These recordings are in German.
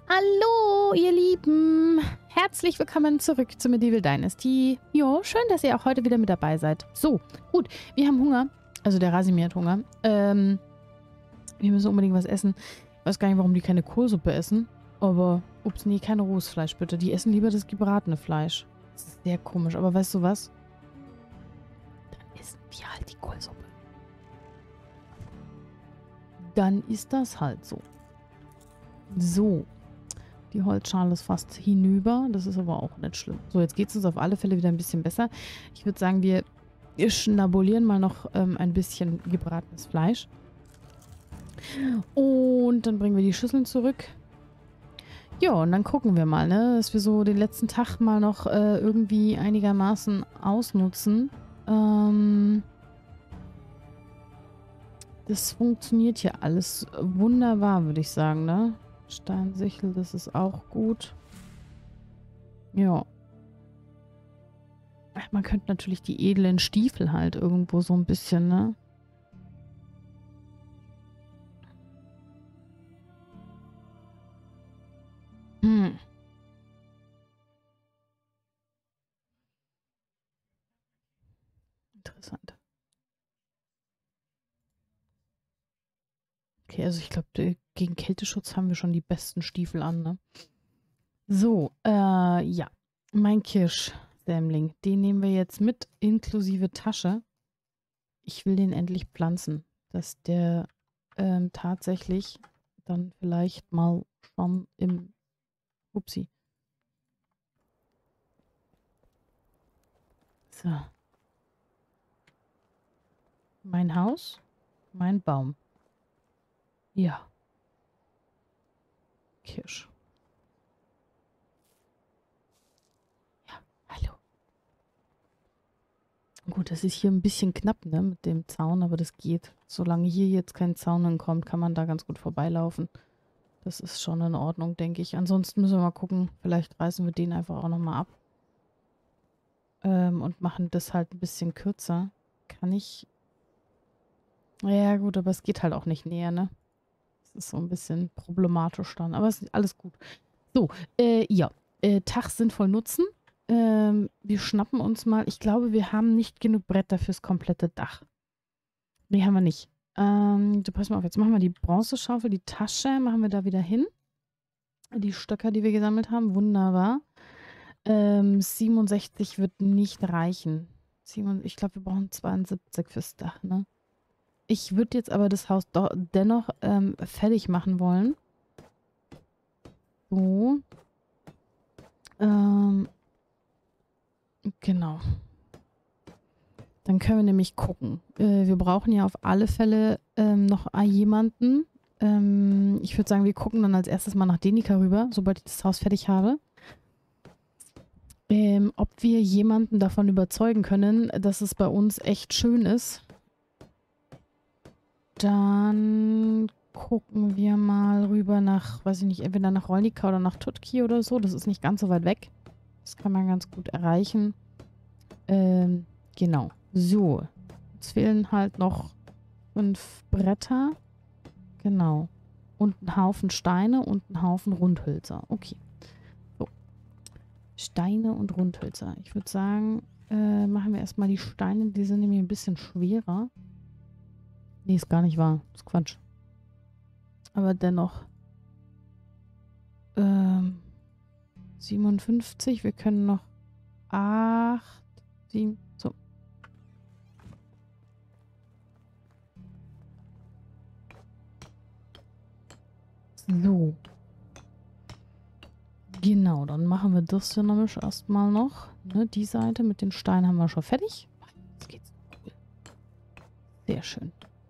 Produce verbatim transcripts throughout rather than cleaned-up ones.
Hallo, ihr Lieben! Herzlich willkommen zurück zu Medieval Dynasty. Jo, schön, dass ihr auch heute wieder mit dabei seid. So, gut, wir haben Hunger. Also der Rasimir hat Hunger. Ähm, wir müssen unbedingt was essen. Ich weiß gar nicht, warum die keine Kohlsuppe essen. Aber, ups, nee, kein rohes Fleisch, bitte. Die essen lieber das gebratene Fleisch. Das ist sehr komisch. Aber weißt du was? Dann essen wir halt die Kohlsuppe. Dann ist das halt so. So. Die Holzschale ist fast hinüber. Das ist aber auch nicht schlimm. So, jetzt geht es uns auf alle Fälle wieder ein bisschen besser. Ich würde sagen, wir schnabulieren mal noch ähm, ein bisschen gebratenes Fleisch. Und dann bringen wir die Schüsseln zurück. Ja, und dann gucken wir mal, ne, dass wir so den letzten Tag mal noch äh, irgendwie einigermaßen ausnutzen. Ähm, das funktioniert hier alles wunderbar, würde ich sagen, ne? Steinsichel, das ist auch gut. Ja. Man könnte natürlich die edlen Stiefel halt irgendwo so ein bisschen, ne? Hm. Interessant. Okay, also ich glaube, gegen Kälteschutz haben wir schon die besten Stiefel an, ne? So, äh, ja. Mein Kirschsämling, den nehmen wir jetzt mit, inklusive Tasche. Ich will den endlich pflanzen, dass der ähm, tatsächlich dann vielleicht mal schon im... Upsi. So. Mein Haus, mein Baum. Ja. Kirsch. Ja, hallo. Gut, das ist hier ein bisschen knapp, ne, mit dem Zaun, aber das geht. Solange hier jetzt kein Zaun hinkommt, kann man da ganz gut vorbeilaufen. Das ist schon in Ordnung, denke ich. Ansonsten müssen wir mal gucken. Vielleicht reißen wir den einfach auch nochmal ab. Ähm, und machen das halt ein bisschen kürzer. Kann ich... Ja gut, aber es geht halt auch nicht näher, ne? Das ist so ein bisschen problematisch dann. Aber es ist alles gut. So, äh, ja. Äh, Tag sinnvoll nutzen. Ähm, wir schnappen uns mal... Ich glaube, wir haben nicht genug Bretter fürs komplette Dach. Nee, haben wir nicht. Ähm, du pass mal auf, jetzt machen wir die Bronzeschaufel, die Tasche machen wir da wieder hin. Die Stöcker, die wir gesammelt haben, wunderbar. Ähm, siebenundsechzig wird nicht reichen. Ich glaube, wir brauchen zweiundsiebzig fürs Dach, ne? Ich würde jetzt aber das Haus doch dennoch ähm, fertig machen wollen. So. Ähm, genau. Dann können wir nämlich gucken. Äh, wir brauchen ja auf alle Fälle ähm, noch jemanden. Ähm, ich würde sagen, wir gucken dann als erstes mal nach Denika rüber, sobald ich das Haus fertig habe. Ähm, ob wir jemanden davon überzeugen können, dass es bei uns echt schön ist. Dann gucken wir mal rüber nach, weiß ich nicht, entweder nach Rolnica oder nach Tutki oder so. Das ist nicht ganz so weit weg. Das kann man ganz gut erreichen. Ähm, genau. So. Jetzt fehlen halt noch fünf Bretter. Genau. Und ein Haufen Steine und ein Haufen Rundhölzer. Okay. So. Steine und Rundhölzer. Ich würde sagen, äh, machen wir erstmal die Steine. Die sind nämlich ein bisschen schwerer. Nee, ist gar nicht wahr. Das ist Quatsch. Aber dennoch. Ähm, siebenundfünfzig. Wir können noch acht, sieben, so. So. Genau, dann machen wir das hier nämlich erstmal noch. Ne, die Seite mit den Steinen haben wir schon fertig. Jetzt geht's. Cool. Sehr schön.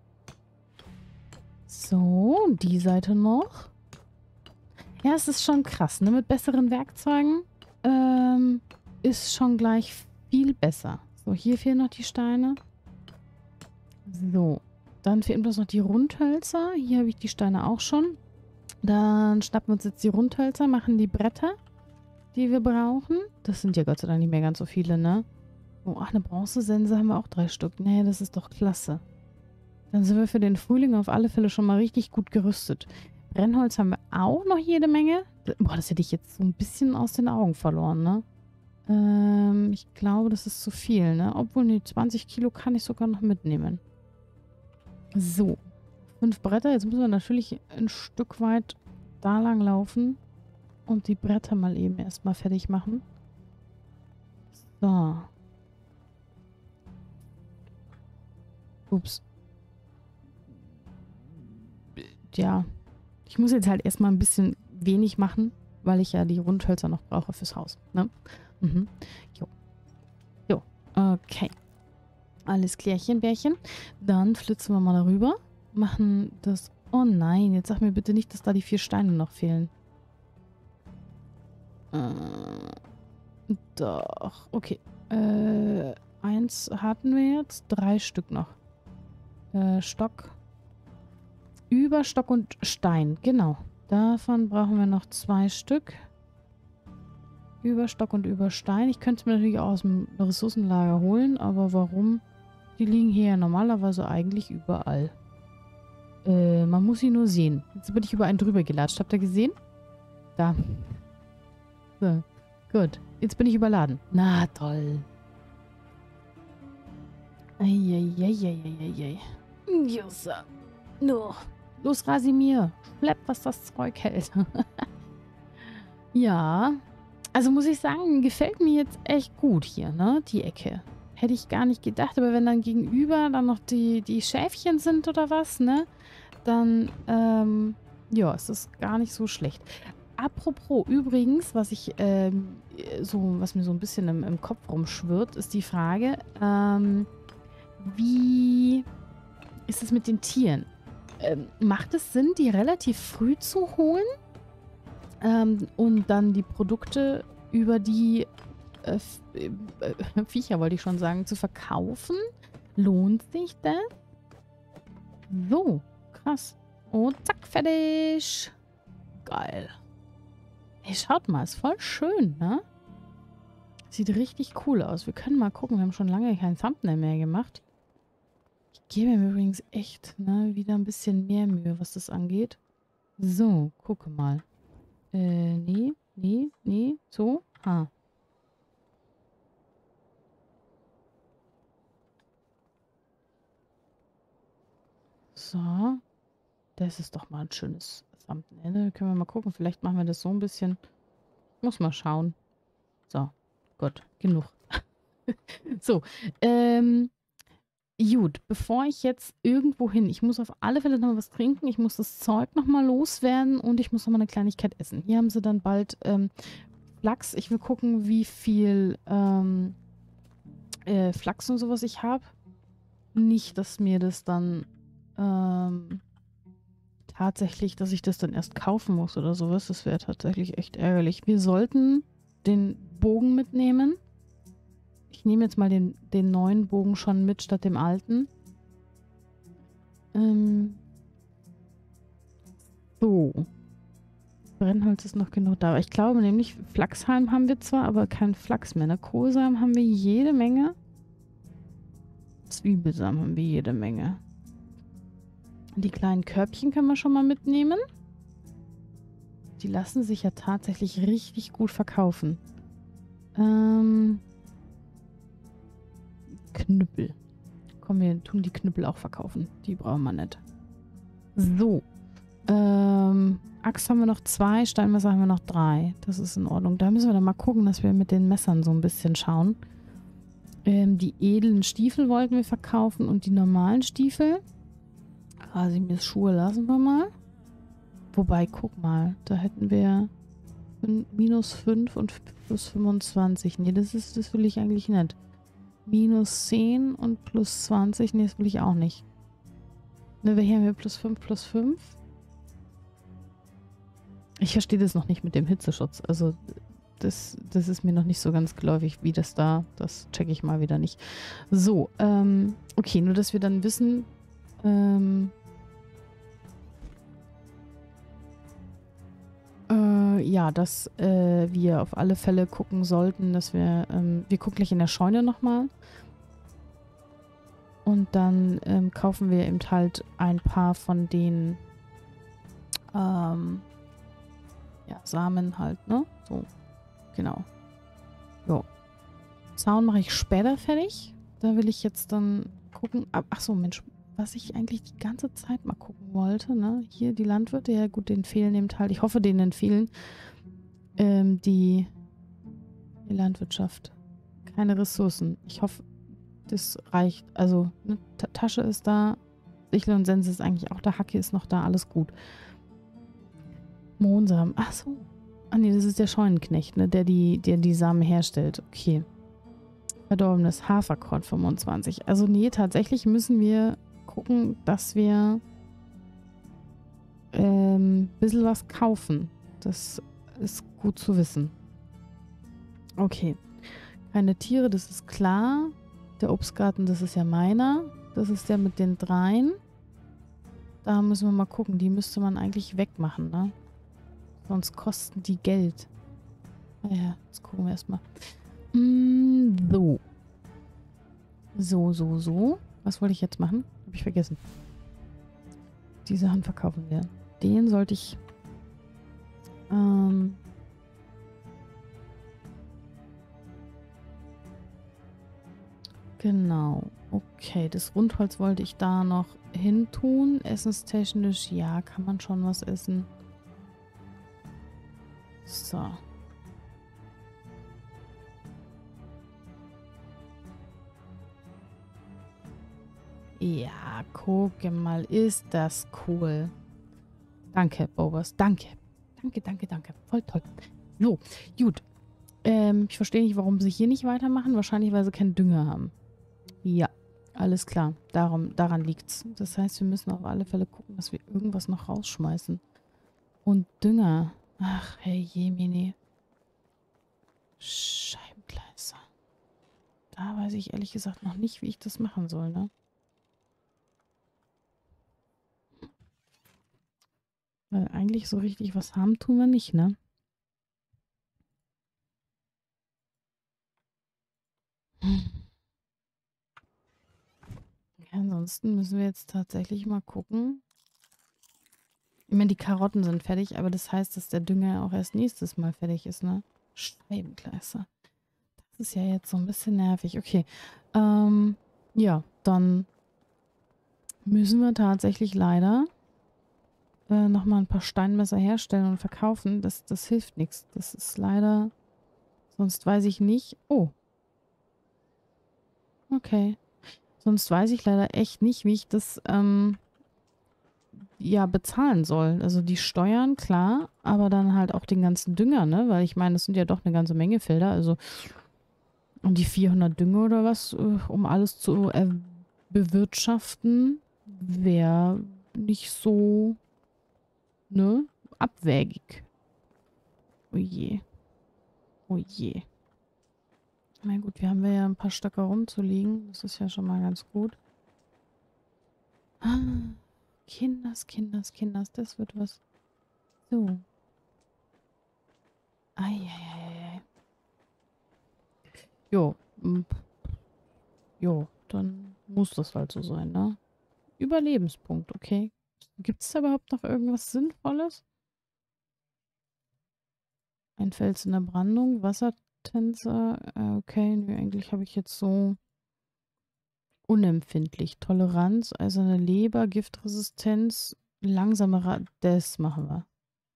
So, die Seite noch. Ja, es ist schon krass, ne? Mit besseren Werkzeugen ähm, ist schon gleich viel besser. So, hier fehlen noch die Steine. So, dann fehlen bloß noch die Rundhölzer. Hier habe ich die Steine auch schon. Dann schnappen wir uns jetzt die Rundhölzer, machen die Bretter, die wir brauchen. Das sind ja Gott sei Dank nicht mehr ganz so viele, ne? Oh, ach, eine Bronzesense haben wir auch drei Stück. Nee, das ist doch klasse. Dann sind wir für den Frühling auf alle Fälle schon mal richtig gut gerüstet. Brennholz haben wir auch noch jede Menge. Boah, das hätte ich jetzt so ein bisschen aus den Augen verloren, ne? Ähm, ich glaube, das ist zu viel, ne? Obwohl, ne, zwanzig Kilo kann ich sogar noch mitnehmen. So. Fünf Bretter. Jetzt müssen wir natürlich ein Stück weit da lang laufen und die Bretter mal eben erstmal fertig machen. So. Ups. Ja. Ich muss jetzt halt erstmal ein bisschen wenig machen, weil ich ja die Rundhölzer noch brauche fürs Haus, ne? Mhm. Jo. Jo. Okay. Alles klärchen, Bärchen. Dann flitzen wir mal darüber. Machen das... Oh nein, jetzt sag mir bitte nicht, dass da die vier Steine noch fehlen. Äh, doch. Okay. Äh, eins hatten wir jetzt. Drei Stück noch. Äh, Stock. Über Stock und Stein. Genau. Davon brauchen wir noch zwei Stück. Über Stock und über Stein. Ich könnte es mir natürlich auch aus dem Ressourcenlager holen, aber warum? Die liegen hier ja normalerweise eigentlich überall. Äh, man muss sie nur sehen. Jetzt bin ich über einen drüber gelatscht. Habt ihr gesehen? Da. So. Gut. Jetzt bin ich überladen. Na toll. Eieieiei. Jossa. No. Los, Rasimir. Schlepp, was das Zeug hält. Ja. Also muss ich sagen, gefällt mir jetzt echt gut hier, ne? Die Ecke. Hätte ich gar nicht gedacht, aber wenn dann gegenüber dann noch die, die Schäfchen sind oder was, ne? Dann, ähm, ja, ist das gar nicht so schlecht. Apropos, übrigens, was ich, ähm, so, was mir so ein bisschen im, im Kopf rumschwirrt, ist die Frage, ähm, wie ist es mit den Tieren? Ähm, macht es Sinn, die relativ früh zu holen? Ähm, und dann die Produkte über die äh, äh, Viecher, wollte ich schon sagen, zu verkaufen? Lohnt sich das? So, krass. Und zack, fertig. Geil. Hey, schaut mal, ist voll schön, ne? Sieht richtig cool aus. Wir können mal gucken, wir haben schon lange kein Thumbnail mehr gemacht. Ich gebe mir übrigens echt, ne, wieder ein bisschen mehr Mühe, was das angeht. So, gucke mal. Äh, nee, nee, nee, so. Ha. So. Das ist doch mal ein schönes Thumbnail. Da können wir mal gucken. Vielleicht machen wir das so ein bisschen. Muss mal schauen. So. Gut. Genug. So. Ähm. Gut. Bevor ich jetzt irgendwo hin. Ich muss auf alle Fälle noch mal was trinken. Ich muss das Zeug noch mal loswerden. Und ich muss noch mal eine Kleinigkeit essen. Hier haben sie dann bald ähm, Flachs. Ich will gucken, wie viel ähm, äh, Flachs und sowas ich habe. Nicht, dass mir das dann ähm, tatsächlich, dass ich das dann erst kaufen muss oder sowas. Das wäre tatsächlich echt ärgerlich. Wir sollten den Bogen mitnehmen. Ich nehme jetzt mal den, den neuen Bogen schon mit, statt dem alten. Ähm so. Brennholz ist noch genug da. Ich glaube nämlich, Flachshalm haben wir zwar, aber kein Flachs mehr. Ne? Kohlsamen haben wir jede Menge. Zwiebelsamen haben wir jede Menge. Die kleinen Körbchen können wir schon mal mitnehmen. Die lassen sich ja tatsächlich richtig gut verkaufen. Ähm, Knüppel. Komm, wir tun die Knüppel auch verkaufen. Die brauchen wir nicht. So. Ähm, Axt haben wir noch zwei, Steinmesser haben wir noch drei. Das ist in Ordnung. Da müssen wir dann mal gucken, dass wir mit den Messern so ein bisschen schauen. Ähm, die edlen Stiefel wollten wir verkaufen und die normalen Stiefel. Rasimirs Schuhe lassen wir mal. Wobei, guck mal, da hätten wir minus fünf und plus fünfundzwanzig. Nee, das ist, das will ich eigentlich nicht. Minus zehn und plus zwanzig. Nee, das will ich auch nicht. Ne, hier haben wir plus fünf, plus fünf. Ich verstehe das noch nicht mit dem Hitzeschutz. Also, das, das ist mir noch nicht so ganz geläufig, wie das da, das checke ich mal wieder nicht. So, ähm, okay, nur dass wir dann wissen, ähm, äh, ja, dass äh, wir auf alle Fälle gucken sollten, dass wir, ähm, wir gucken gleich in der Scheune nochmal. Und dann ähm, kaufen wir eben halt ein paar von den ähm, ja, Samen halt, ne? So, genau. Jo. Zaun mache ich später fertig. Da will ich jetzt dann gucken. Ach ach so, Mensch, was ich eigentlich die ganze Zeit mal gucken wollte, ne? Hier die Landwirte, ja gut, denen fehlen eben halt, ich hoffe, denen fehlen ähm, die, die Landwirtschaft. Keine Ressourcen. Ich hoffe, das reicht. Also, eine Tasche ist da, Sichel und Sense ist eigentlich auch da, Hacke ist noch da, alles gut. Mohnsamen. Ach so. Ah nee, das ist der Scheunenknecht, ne? Der die, der die Samen herstellt. Okay. Verdorbenes Haferkorn fünfundzwanzig. Also nee, tatsächlich müssen wir gucken, dass wir ähm, ein bisschen was kaufen. Das ist gut zu wissen. Okay. Keine Tiere, das ist klar. Der Obstgarten, das ist ja meiner. Das ist der mit den dreien. Da müssen wir mal gucken. Die müsste man eigentlich wegmachen, ne? Sonst kosten die Geld. Naja, jetzt gucken wir erstmal. Mm, so. So, so, so. Was wollte ich jetzt machen? Habe ich vergessen. Die Sachen verkaufen wir. Den sollte ich... Ähm... Genau. Okay, das Rundholz wollte ich da noch hin tun. Essenstechnisch, ja, kann man schon was essen. So. Ja, gucke mal, ist das cool. Danke, Bobers, danke. Danke, danke, danke. Voll toll. So, gut. Ähm, ich verstehe nicht, warum sie hier nicht weitermachen. Wahrscheinlich, weil sie keinen Dünger haben. Ja, alles klar. Darum, daran liegt's. Das heißt, wir müssen auf alle Fälle gucken, dass wir irgendwas noch rausschmeißen. Und Dünger. Ach, hey, Jemine. Scheibengleiser. Da weiß ich ehrlich gesagt noch nicht, wie ich das machen soll, ne? Weil eigentlich so richtig was haben tun wir nicht, ne? Hm. Ja, ansonsten müssen wir jetzt tatsächlich mal gucken. Ich meine, die Karotten sind fertig, aber das heißt, dass der Dünger auch erst nächstes Mal fertig ist, ne? Scheibengleiser. Das ist ja jetzt so ein bisschen nervig. Okay. Ähm, ja, dann müssen wir tatsächlich leider äh, nochmal ein paar Steinmesser herstellen und verkaufen. Das, das hilft nichts. Das ist leider... Sonst weiß ich nicht... Oh. Okay. Sonst weiß ich leider echt nicht, wie ich das ähm, ja bezahlen soll. Also die Steuern, klar, aber dann halt auch den ganzen Dünger, ne? Weil ich meine, das sind ja doch eine ganze Menge Felder. Also um die vierhundert Dünger oder was, äh, um alles zu äh, bewirtschaften, wäre nicht so, ne, abwägig. Oh je. Oh je. Na gut, wir haben ja ein paar Stöcke rumzuliegen. Das ist ja schon mal ganz gut. Ah, Kinders, Kinders, Kinders, das wird was. So. Eieiei. Jo. mm, Jo, dann muss das halt so sein, ne? Überlebenspunkt, okay. Gibt es da überhaupt noch irgendwas Sinnvolles? Ein Fels in der Brandung, Wassertänzer, äh, okay, nee, eigentlich habe ich jetzt so unempfindlich. Toleranz, eiserne Leber, Giftresistenz, langsamerer, das machen wir.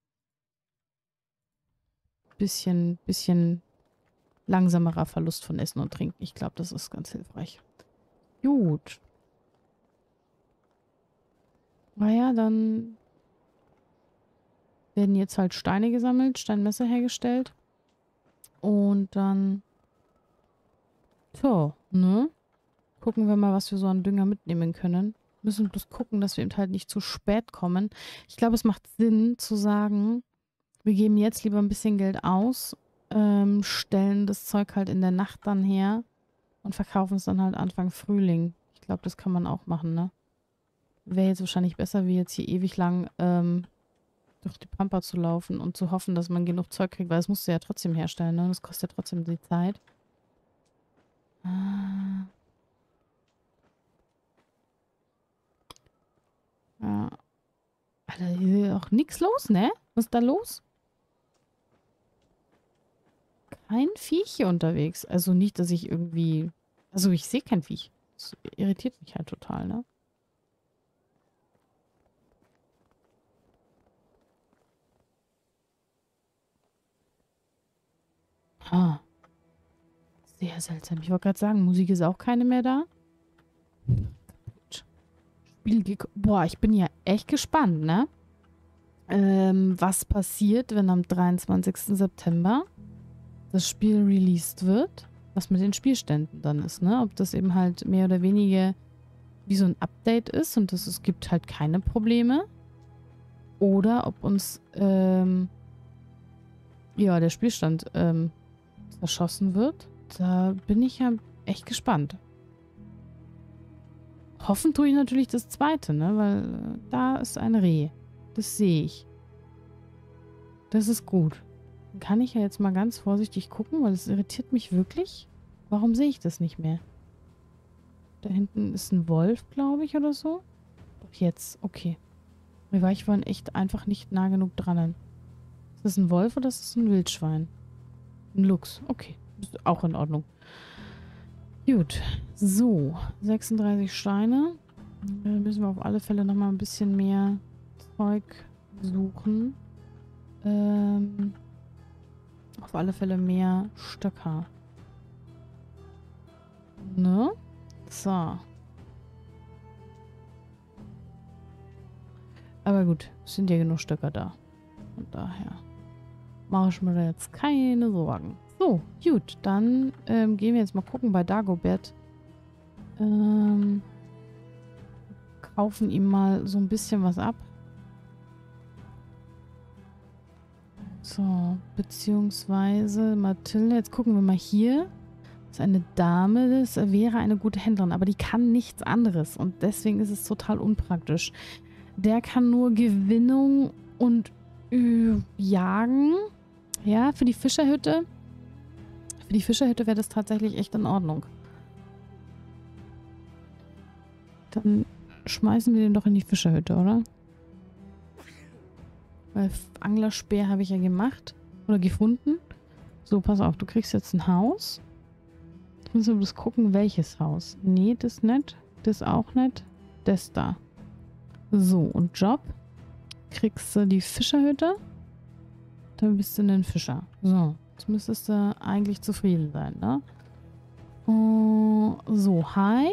Bisschen, bisschen langsamerer Verlust von Essen und Trinken. Ich glaube, das ist ganz hilfreich. Gut. Naja, dann werden jetzt halt Steine gesammelt, Steinmesser hergestellt. Und dann, so, ne? Gucken wir mal, was wir so an Dünger mitnehmen können. Müssen bloß gucken, dass wir eben halt nicht zu spät kommen. Ich glaube, es macht Sinn zu sagen, wir geben jetzt lieber ein bisschen Geld aus, ähm, stellen das Zeug halt in der Nacht dann her und verkaufen es dann halt Anfang Frühling. Ich glaube, das kann man auch machen, ne? Wäre jetzt wahrscheinlich besser, wie jetzt hier ewig lang ähm, durch die Pampa zu laufen und zu hoffen, dass man genug Zeug kriegt, weil es musst du ja trotzdem herstellen, ne? Das kostet ja trotzdem die Zeit. Ah. Ja. da ist auch nichts los, ne? Was ist da los? Kein Viech hier unterwegs. Also nicht, dass ich irgendwie... Also ich sehe kein Viech. Das irritiert mich halt total, ne? Ah, sehr seltsam. Ich wollte gerade sagen, Musik ist auch keine mehr da. Spiel gek- Boah, ich bin ja echt gespannt, ne? Ähm, was passiert, wenn am dreiundzwanzigsten September das Spiel released wird? Was mit den Spielständen dann ist, ne? Ob das eben halt mehr oder weniger wie so ein Update ist und dass es gibt halt keine Probleme. Oder ob uns, ähm, ja, der Spielstand, ähm, zerschossen wird. Da bin ich ja echt gespannt. Hoffen tue ich natürlich das zweite, ne? Weil äh, da ist ein Reh. Das sehe ich. Das ist gut. Dann kann ich ja jetzt mal ganz vorsichtig gucken, weil es irritiert mich wirklich. Warum sehe ich das nicht mehr? Da hinten ist ein Wolf, glaube ich, oder so. Doch jetzt, okay. Mir war ich vorhin echt einfach nicht nah genug dran. Ist das ein Wolf oder ist das ein Wildschwein? Ein Luchs, okay. Ist auch in Ordnung. Gut, so. sechsunddreißig Steine. Da müssen wir auf alle Fälle nochmal ein bisschen mehr Zeug suchen. Ähm, auf alle Fälle mehr Stöcker. Ne? So. Aber gut, es sind ja genug Stöcker da. Von daher mache ich mir da jetzt keine Sorgen. So, gut, dann ähm, gehen wir jetzt mal gucken bei Dagobert. Ähm, kaufen ihm mal so ein bisschen was ab. So, beziehungsweise Mathilde, jetzt gucken wir mal hier. Das ist eine Dame, das wäre eine gute Händlerin, aber die kann nichts anderes und deswegen ist es total unpraktisch. Der kann nur Gewinnung und äh, Jagen. Ja, für die Fischerhütte. Für die Fischerhütte wäre das tatsächlich echt in Ordnung. Dann schmeißen wir den doch in die Fischerhütte, oder? Weil Anglerspeer habe ich ja gemacht. Oder gefunden. So, pass auf, du kriegst jetzt ein Haus. Jetzt müssen wir bloß gucken, welches Haus. Nee, das nicht. Das auch nicht. Das da. So, und Job. Kriegst du die Fischerhütte. Dann bist du ein Fischer. So, jetzt müsstest du eigentlich zufrieden sein, ne? Uh, so, hi.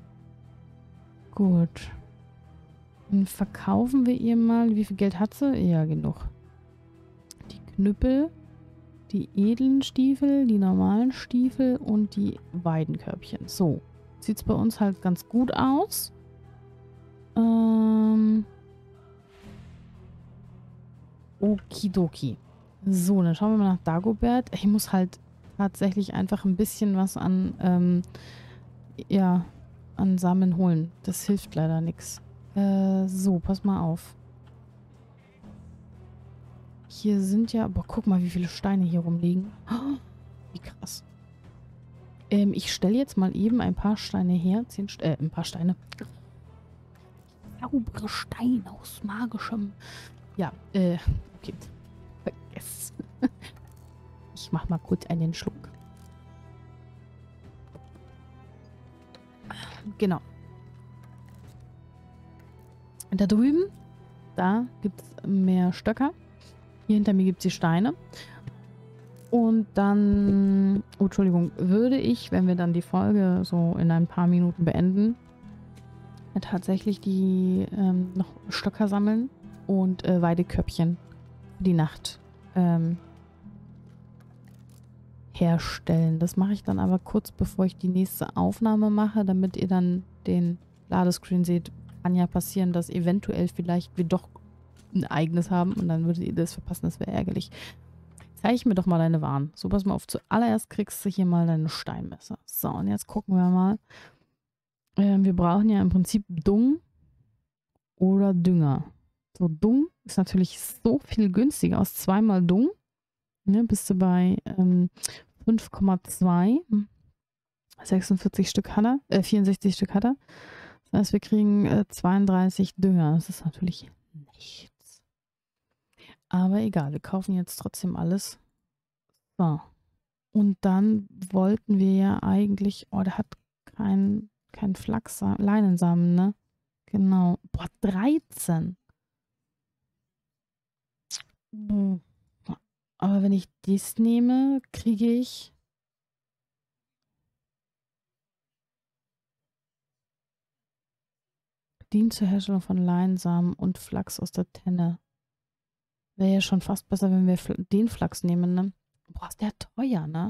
Gut. Dann verkaufen wir ihr mal. Wie viel Geld hat sie? Ja, genug. Die Knüppel, die edlen Stiefel, die normalen Stiefel und die Weidenkörbchen. So. Sieht es bei uns halt ganz gut aus. Ähm. Okidoki. So, dann schauen wir mal nach Dagobert. Ich muss halt tatsächlich einfach ein bisschen was an, ähm, ja, an Samen holen. Das hilft leider nichts. Äh, so, pass mal auf. Hier sind ja... Boah, guck mal, wie viele Steine hier rumliegen. Oh, wie krass. Ähm, ich stelle jetzt mal eben ein paar Steine her. Zehn St äh, ein paar Steine. Saubere Steine aus magischem... Ja, äh, okay. Vergessen. Ich mach mal kurz einen Schluck. Genau. Da drüben, da gibt es mehr Stöcker. Hier hinter mir gibt es die Steine. Und dann, oh, Entschuldigung, würde ich, wenn wir dann die Folge so in ein paar Minuten beenden, tatsächlich die ähm, noch Stöcker sammeln und äh, Weidekörbchen für die Nacht ähm, herstellen. Das mache ich dann aber kurz bevor ich die nächste Aufnahme mache, damit ihr dann den Ladescreen seht. Kann ja passieren, dass eventuell vielleicht wir doch ein eigenes haben und dann würdet ihr das verpassen, das wäre ärgerlich. Zeige mir doch mal deine Waren. So, pass mal auf, zuallererst kriegst du hier mal deine Steinmesser. So, und jetzt gucken wir mal. Ähm, wir brauchen ja im Prinzip Dung oder Dünger. So, Dung ist natürlich so viel günstiger. Aus zweimal Dung ne, bist du bei ähm, fünf Komma zwei. sechsundvierzig Stück hat er, äh, vierundsechzig Stück hat er. Das heißt, wir kriegen äh, zweiunddreißig Dünger. Das ist natürlich nichts. Aber egal, wir kaufen jetzt trotzdem alles. So. Und dann wollten wir ja eigentlich, oh, der hat keinen kein Flachs, Leinensamen, ne? Genau. Boah, dreizehn. Hm. Aber wenn ich das nehme, kriege ich dient zur Herstellung von Leinsamen und Flachs aus der Tenne. Wäre ja schon fast besser, wenn wir den Flachs nehmen, ne? Boah, ist der teuer, ne?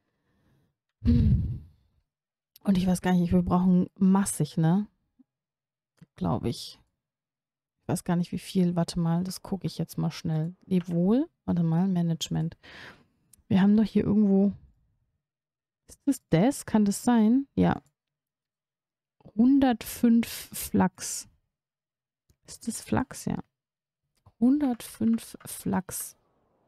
Hm. Und ich weiß gar nicht, wir brauchen massig, ne? Glaube ich. Ich weiß gar nicht, wie viel. Warte mal, das gucke ich jetzt mal schnell. Leb wohl. Warte mal, Management. Wir haben doch hier irgendwo. Ist das das? Kann das sein? Ja. hundertfünf Flachs. Ist das Flachs? Ja. hundertfünf Flachs.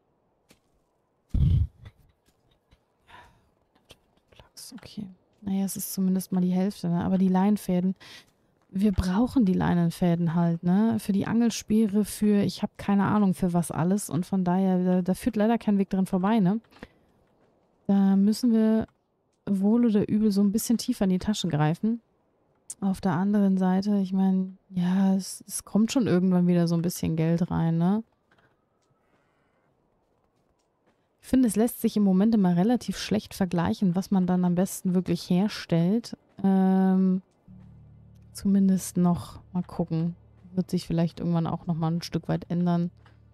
Flachs, okay. Naja, es ist zumindest mal die Hälfte, ne? Aber die Leinenfäden. Wir brauchen die Leinenfäden halt, ne? Für die Angelspeere, für, ich habe keine Ahnung für was alles. Und von daher, da, da führt leider kein Weg dran vorbei, ne? Da müssen wir wohl oder übel so ein bisschen tiefer in die Tasche greifen. Auf der anderen Seite, ich meine, ja, es, es kommt schon irgendwann wieder so ein bisschen Geld rein, ne? Ich finde, es lässt sich im Moment immer relativ schlecht vergleichen, was man dann am besten wirklich herstellt. Ähm, zumindest noch mal gucken. Wird sich vielleicht irgendwann auch noch mal ein Stück weit ändern.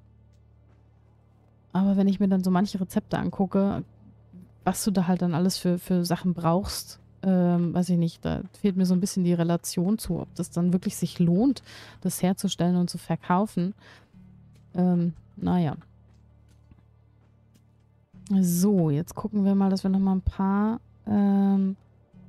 Aber wenn ich mir dann so manche Rezepte angucke, was du da halt dann alles für, für Sachen brauchst, ähm, weiß ich nicht, da fehlt mir so ein bisschen die Relation zu, ob das dann wirklich sich lohnt, das herzustellen und zu verkaufen. Ähm, naja. So, jetzt gucken wir mal, dass wir noch mal ein paar ähm,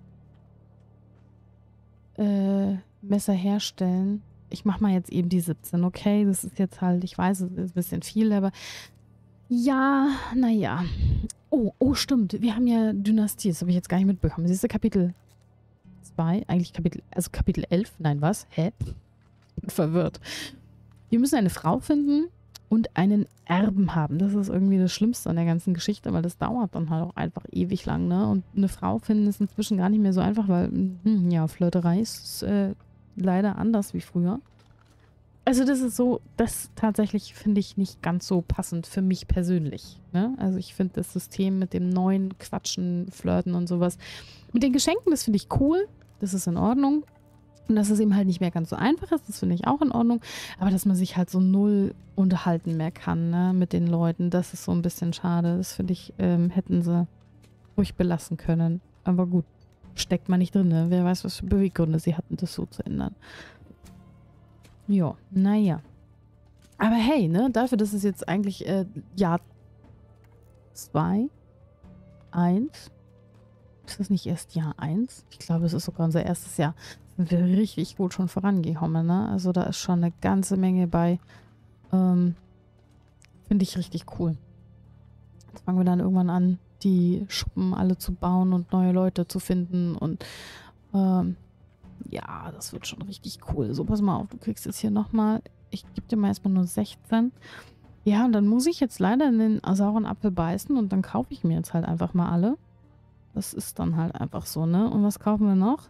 äh, Messer herstellen. Ich mache mal jetzt eben die siebzehn, okay? Das ist jetzt halt, ich weiß, es ist ein bisschen viel, aber ja, naja. Oh, oh, stimmt. Wir haben ja Dynastie, das habe ich jetzt gar nicht mitbekommen. Siehst du, Kapitel zwei, eigentlich Kapitel, also Kapitel elf, nein, was? Hä? Ich bin verwirrt. Wir müssen eine Frau finden und einen Erben haben. Das ist irgendwie das Schlimmste an der ganzen Geschichte, weil das dauert dann halt auch einfach ewig lang, ne? Und eine Frau finden ist inzwischen gar nicht mehr so einfach, weil, hm, ja, Flirterei ist äh, leider anders wie früher. Also das ist so, das tatsächlich finde ich nicht ganz so passend für mich persönlich, ne? Also ich finde das System mit dem neuen Quatschen, Flirten und sowas, mit den Geschenken, das finde ich cool, das ist in Ordnung. Und dass es eben halt nicht mehr ganz so einfach ist, das finde ich auch in Ordnung. Aber dass man sich halt so null unterhalten mehr kann, ne, mit den Leuten, das ist so ein bisschen schade. Das finde ich, ähm, hätten sie ruhig belassen können. Aber gut, steckt man nicht drin, ne? Wer weiß, was für Beweggründe sie hatten, das so zu ändern. Ja, naja. Aber hey, ne, dafür, dass es jetzt eigentlich äh, Jahr zwei, eins, ist das nicht erst Jahr eins? Ich glaube, es ist sogar unser erstes Jahr. Sind wir richtig gut schon vorangekommen, ne? Also da ist schon eine ganze Menge bei. Ähm, finde ich richtig cool. Jetzt fangen wir dann irgendwann an, die Schuppen alle zu bauen und neue Leute zu finden und ähm, ja, das wird schon richtig cool. So, pass mal auf, du kriegst jetzt hier nochmal, ich gebe dir mal erstmal nur sechzehn. Ja, und dann muss ich jetzt leider in den sauren Apfel beißen und dann kaufe ich mir jetzt halt einfach mal alle. Das ist dann halt einfach so, ne? Und was kaufen wir noch?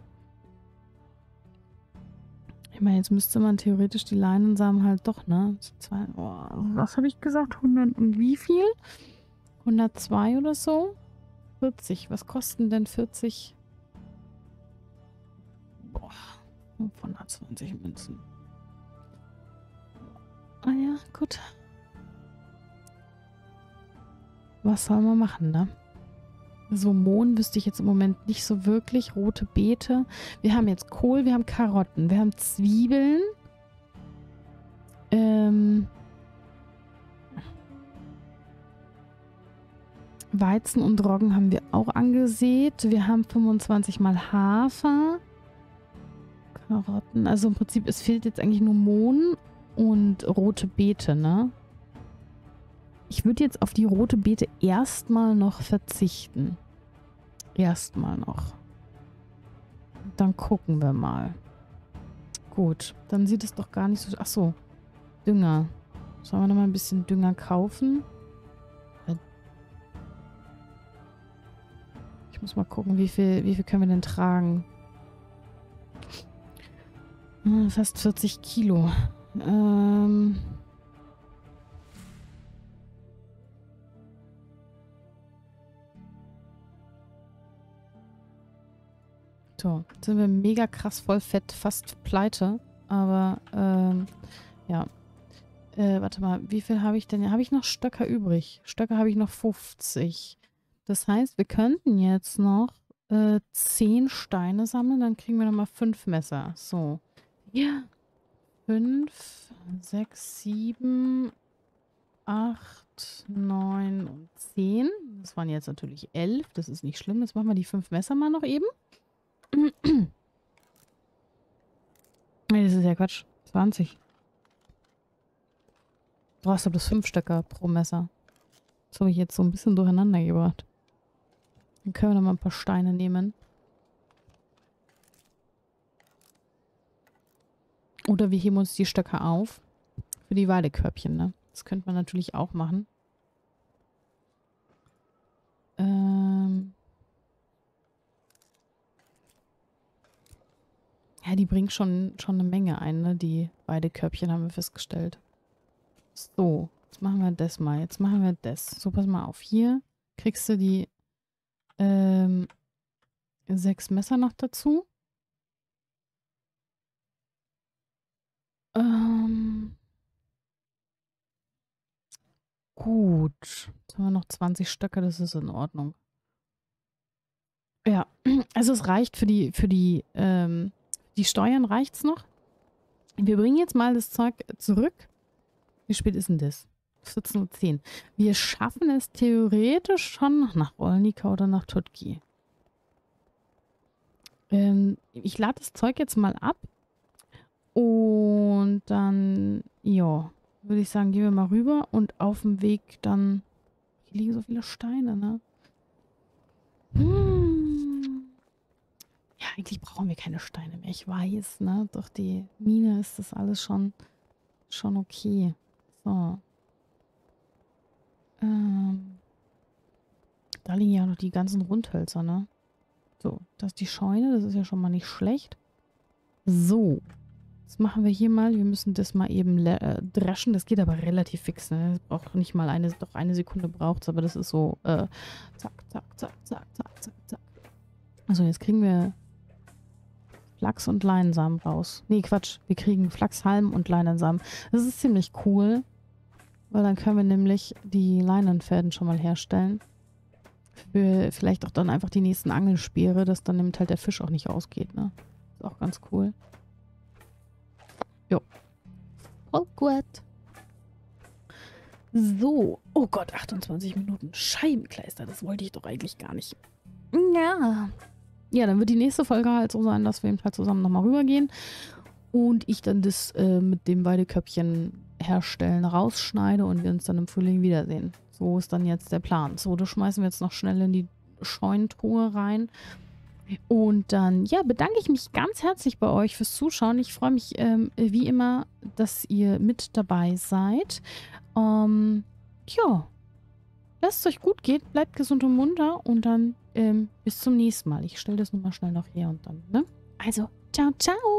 Ich meine, jetzt müsste man theoretisch die Leinensamen halt doch, ne? Zwei, oh, was habe ich gesagt? hundert und wie viel? hundertzwei oder so? vierzig. Was kosten denn vierzig? Boah, fünfhundertzwanzig Münzen. Ah ja, gut. Was soll man machen, ne? So Mohn wüsste ich jetzt im Moment nicht so wirklich. Rote Beete. Wir haben jetzt Kohl, wir haben Karotten, wir haben Zwiebeln. Ähm, Weizen und Roggen haben wir auch angesät. Wir haben fünfundzwanzig mal Hafer. Karotten. Also im Prinzip, es fehlt jetzt eigentlich nur Mohn und rote Beete, ne? Ich würde jetzt auf die rote Beete erstmal noch verzichten. Erstmal noch. Dann gucken wir mal. Gut, dann sieht es doch gar nicht so... Ach so, Dünger. Sollen wir noch mal ein bisschen Dünger kaufen? Ich muss mal gucken, wie viel, wie viel können wir denn tragen? Hm, fast vierzig Kilo. Ähm... So, jetzt sind wir mega krass voll fett, fast pleite. Aber, ähm, ja. Äh, warte mal, wie viel habe ich denn? Habe ich noch Stöcker übrig? Stöcker habe ich noch fünfzig. Das heißt, wir könnten jetzt noch äh, zehn Steine sammeln, dann kriegen wir nochmal fünf Messer. So. Ja. fünf, sechs, sieben, acht, neun und zehn. Das waren jetzt natürlich elf. Das ist nicht schlimm. Jetzt machen wir die fünf Messer mal noch eben. Nee, das ist ja Quatsch. zwanzig. Du brauchst du bloß fünf Stöcker pro Messer. Das habe ich jetzt so ein bisschen durcheinander gebracht. Dann können wir noch mal ein paar Steine nehmen. Oder wir heben uns die Stöcke auf. Für die Weidekörbchen, ne? Das könnte man natürlich auch machen. Ähm... Ja, die bringt schon, schon eine Menge ein, ne? Die Weidekörbchen haben wir festgestellt. So, jetzt machen wir das mal. Jetzt machen wir das. So, pass mal auf. Hier kriegst du die ähm, sechs Messer noch dazu. Ähm, gut. Jetzt haben wir noch zwanzig Stöcke, das ist in Ordnung. Ja, also es reicht für die, für die, ähm, die Steuern reicht's noch. Wir bringen jetzt mal das Zeug zurück. Wie spät ist denn das? vierzehn Uhr zehn. Wir schaffen es theoretisch schon nach Olnica oder nach Tutki. Ähm, ich lade das Zeug jetzt mal ab. Und dann, ja, würde ich sagen, gehen wir mal rüber. Und auf dem Weg dann... Hier liegen so viele Steine, ne? Hm. Ja, eigentlich brauchen wir keine Steine mehr. Ich weiß, ne? Durch die Mine ist das alles schon, schon okay. So. Ähm. Da liegen ja noch die ganzen Rundhölzer, ne? So, das ist die Scheune. Das ist ja schon mal nicht schlecht. So. Das machen wir hier mal. Wir müssen das mal eben äh, dreschen. Das geht aber relativ fix, ne? Das braucht nicht mal eine, doch eine Sekunde braucht es, aber das ist so, äh, zack, zack, zack, zack, zack, zack, zack. Also jetzt kriegen wir Flachs und Leinsamen raus. Nee, Quatsch. Wir kriegen Flachshalm und Leinensamen. Das ist ziemlich cool, weil dann können wir nämlich die Leinenfäden schon mal herstellen. Für vielleicht auch dann einfach die nächsten Angelspeere, dass dann nimmt halt der Fisch auch nicht ausgeht, ne? Ist auch ganz cool. Jo. Voll gut. So. Oh Gott, achtundzwanzig Minuten. Scheibenkleister, das wollte ich doch eigentlich gar nicht. Ja. Ja, dann wird die nächste Folge halt so sein, dass wir eben halt zusammen nochmal rübergehen und ich dann das äh, mit dem Weideköpfchen herstellen rausschneide und wir uns dann im Frühling wiedersehen. So ist dann jetzt der Plan. So, das schmeißen wir jetzt noch schnell in die Scheunentruhe rein. Und dann, ja, bedanke ich mich ganz herzlich bei euch fürs Zuschauen. Ich freue mich ähm, wie immer, dass ihr mit dabei seid. Ähm, ja, lasst es euch gut gehen, bleibt gesund und munter und dann ähm, bis zum nächsten Mal. Ich stelle das nochmal schnell noch her und dann, ne? Also, ciao, ciao!